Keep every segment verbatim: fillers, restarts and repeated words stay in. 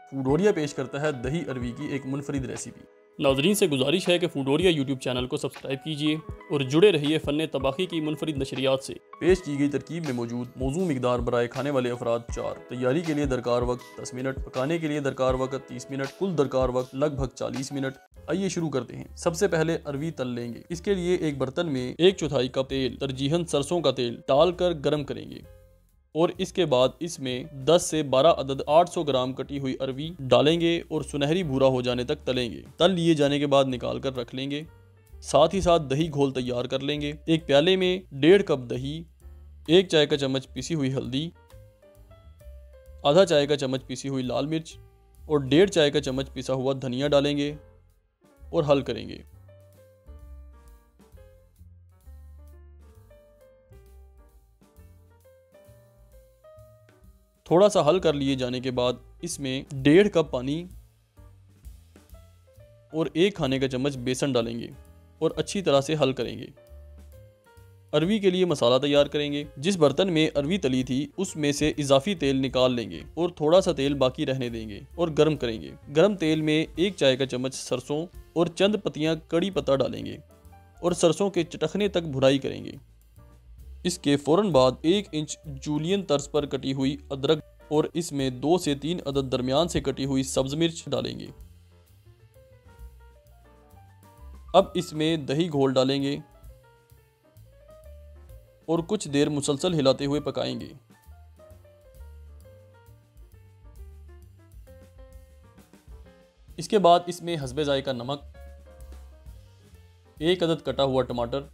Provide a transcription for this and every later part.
फूडोरिया पेश करता है दही अरवी की एक मुनफरिद रेसिपी। नाजरीन से गुजारिश है कि फूडोरिया यूट्यूब चैनल को सब्सक्राइब कीजिए और जुड़े रहिए फ़न तबाखी की मुनफरिद नशरियात से। पेश की गई तरकीब में मौजूद मौजू मिकदार बराए खाने वाले अफराद चार। तैयारी के लिए दरकार वक्त दस मिनट, पकाने के लिए दरकार वक्त तीस मिनट, कुल दरकार वक्त लगभग चालीस मिनट। आइए शुरू करते हैं। सबसे पहले अरवी तल लेंगे। इसके लिए एक बर्तन में एक चौथाई कप तेल, तरजीहन सरसों का तेल डाल कर गर्म करेंगे और इसके बाद इसमें दस से बारह अदद आठ सौ ग्राम कटी हुई अरवी डालेंगे और सुनहरी भूरा हो जाने तक तलेंगे। तल लिए जाने के बाद निकाल कर रख लेंगे। साथ ही साथ दही घोल तैयार कर लेंगे। एक प्याले में डेढ़ कप दही, एक चाय का चम्मच पिसी हुई हल्दी, आधा चाय का चम्मच पिसी हुई लाल मिर्च और डेढ़ चाय का चम्मच पिसा हुआ धनिया डालेंगे और हल करेंगे। थोड़ा सा हल कर लिए जाने के बाद इसमें डेढ़ कप पानी और एक खाने का चम्मच बेसन डालेंगे और अच्छी तरह से हल करेंगे। अरवी के लिए मसाला तैयार करेंगे। जिस बर्तन में अरवी तली थी उसमें से इजाफी तेल निकाल लेंगे और थोड़ा सा तेल बाकी रहने देंगे और गर्म करेंगे। गर्म तेल में एक चाय का चम्मच सरसों और चंद पत्तियां कड़ी पत्ता डालेंगे और सरसों के चटखने तक भुनाई करेंगे। इसके फौरन बाद एक इंच जूलियन तर्ज पर कटी हुई अदरक और इसमें दो से तीन अदद दरमियान से कटी हुई सब्ज मिर्च डालेंगे। अब इसमें दही घोल डालेंगे और कुछ देर मुसलसल हिलाते हुए पकाएंगे। इसके बाद इसमें हस्बे जायका नमक, एक अदद कटा हुआ टमाटर,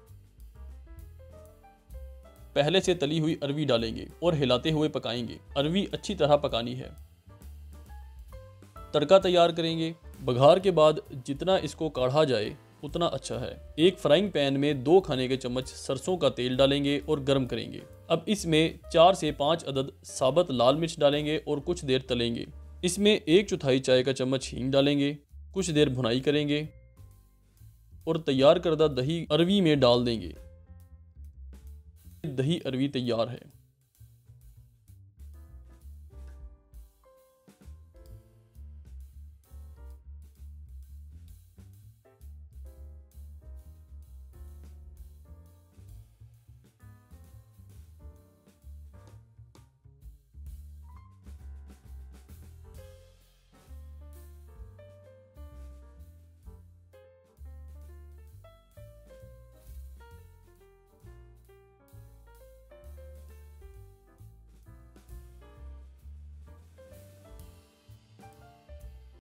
पहले से तली हुई अरवी डालेंगे और हिलाते हुए पकाएंगे। अरवी अच्छी तरह पकानी है। तड़का तैयार करेंगे। बघार के बाद जितना इसको काढ़ा जाए उतना अच्छा है। एक फ्राइंग पैन में दो खाने के चम्मच सरसों का तेल डालेंगे और गर्म करेंगे। अब इसमें चार से पाँच अदद साबुत लाल मिर्च डालेंगे और कुछ देर तलेंगे। इसमें एक चौथाई चाय का चम्मच हींग डालेंगे। कुछ देर भुनाई करेंगे और तैयार करदा दही अरवी में डाल देंगे। दही अरवी तैयार है।